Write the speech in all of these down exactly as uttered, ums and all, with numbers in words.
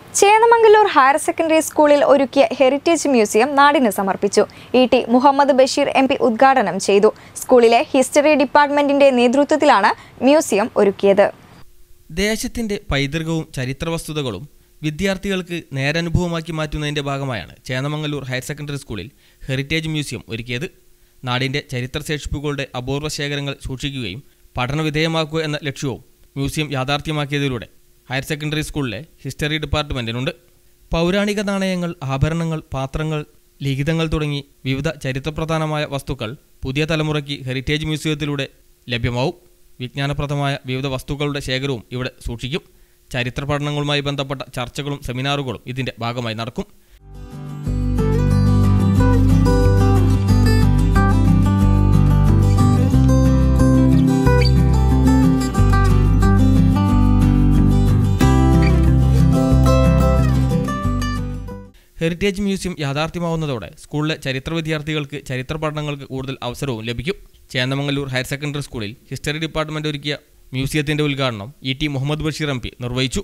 Chennamangallur higher secondary സ്കൂളിൽ ഒരുക്കിയ heritage museum നാടിന് സമർപ്പിച്ചു. E T Muhammad Basheer M P ഉദ്ഘാടനം ചെയ്തു. സ്കൂളിലെ ഹിസ്റ്ററി ഡിപ്പാർട്ട്മെന്റിന്റെ നേതൃത്വത്തിലാണ് മ്യൂസിയം ഒരുക്കിയത്. ദേശത്തിന്റെ പൈതൃകവും ചരിത്രവസ്തുതകളും വിദ്യാർത്ഥികൾക്ക് നേരനുഭവമാക്കി മാറ്റുന്നതിന്റെ ഭാഗമായാണ് ചേന്നമംഗല്ലൂർ ഹയർ സെക്കൻഡറി സ്കൂളിൽ ഹെറിറ്റേജ് മ്യൂസിയം ഒരുക്കിയത്. നാടിന്റെ ചരിത്രശേഷിപ്പുകളുടെ അപൂർവ ശേഖരങ്ങൾ സൂക്ഷിക്കുകയും പഠനവിധേയമാക്കുക എന്ന ലക്ഷ്യവും മ്യൂസിയം യാഥാർത്ഥ്യമാക്കിയതിലൂടെ ഹയർ സെക്കൻഡറി സ്കൂളിലെ ഹിസ്റ്ററി ഡിപ്പാർട്ട്മെന്റിനുണ്ട്. പൗരാണിക നാണയങ്ങൾ, ആഭരണങ്ങൾ, പാത്രങ്ങൾ, ലിഖിതങ്ങൾ തുടങ്ങി വിവിധ ചരിത്രപ്രധാനമായ വസ്തുക്കൾ പുതിയ തലമുറയ്ക്ക് ഹെറിറ്റേജ് മ്യൂസിയത്തിലൂടെ ലഭ്യമാവും. വിജ്ഞാനപ്രദമായ വിവിധ വസ്തുക്കളുടെ ശേഖരവും ഇവിടെ സൂക്ഷിക്കും. ചരിത്ര പഠനങ്ങളുമായി ബന്ധപ്പെട്ട ചർച്ചകളും സെമിനാറുകളും ഇതിന്റെ ഭാഗമായി നടക്കും. ഹെറിറ്റേജ് മ്യൂസിയം യാഥാർത്ഥ്യമാവുന്നതോടെ സ്കൂളിലെ ചരിത്ര വിദ്യാർത്ഥികൾക്ക് ചരിത്ര പഠനങ്ങൾക്ക് കൂടുതൽ അവസരവും ലഭിക്കും. ചേന്നമംഗല്ലൂർ ഹയർ സെക്കൻഡറി സ്കൂളിൽ ഹിസ്റ്ററി ഡിപ്പാർട്ട്മെന്റ് ഒരുക്കിയ മ്യൂസിയത്തിന്റെ ഉദ്ഘാടനം E T Muhammad Basheer M P നിർവഹിച്ചു.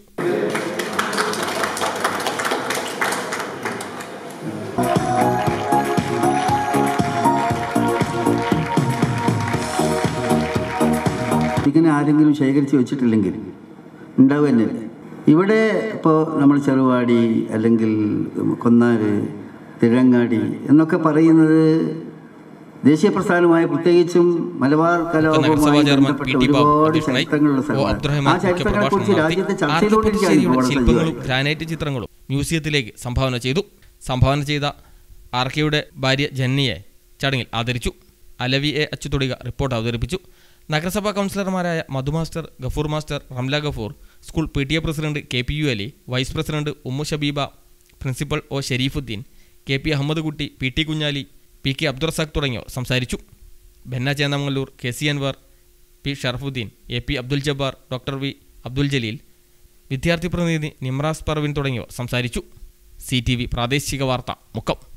ഇങ്ങനെ ആരെങ്കിലും ശേഖരിച്ച് വെച്ചിട്ടില്ലെങ്കിൽ ഉണ്ടാവുക തന്നെയല്ലേ. ഇവിടെ ഇപ്പോൾ നമ്മൾ ചെറുവാടി അല്ലെങ്കിൽ കൊന്നാര്, തിരങ്ങാടി എന്നൊക്കെ പറയുന്നത് ദേശീയ പ്രസ്ഥാനമായ പ്രത്യേകിച്ചും മലബാർ കലാപവുമായി ബന്ധപ്പെട്ട ഒരുപാട് ചരിത്രങ്ങളുള്ള സ്ഥലമാണ്. ആ ചരിത്രങ്ങളെക്കുറിച്ച് രാജ്യത്തെ ചർച്ച ചെയ്തുകൊണ്ടിരിക്കുകയാണ്. ഗ്രാനൈറ്റ് ചിത്രങ്ങളും മ്യൂസിയത്തിലേക്ക് സംഭാവന ചെയ്തു. സംഭാവന ചെയ്ത ആർക്കയുടെ ഭാര്യ ജന്നിയെ ചടങ്ങിൽ ആദരിച്ചു. അലവി എ അച്ചുതൊടിക റിപ്പോർട്ട് അവതരിപ്പിച്ചു. നഗരസഭാ കൗൺസിലർമാരായ Madhu master, Gafoor master, Ramla Gafoor, school P T A president K P U Ali, vice president Ummu Shabeeba, principal O Shareefuddin, K P Ahammed Kutty, P T Kunhali, P K Abdurazak തുടങ്ങിയവർ സംസാരിച്ചു. ബെന്ന Chennamangallur, K C Anwar, P Sharafuddin, A P Abdul Jabbar, doctor V Abdul Jaleel, വിദ്യാർത്ഥി പ്രതിനിധി നിമ്രാസ് പർവിൻ തുടങ്ങിയവർ സംസാരിച്ചു. സി ടി വി പ്രാദേശിക വാർത്ത മുക്കം.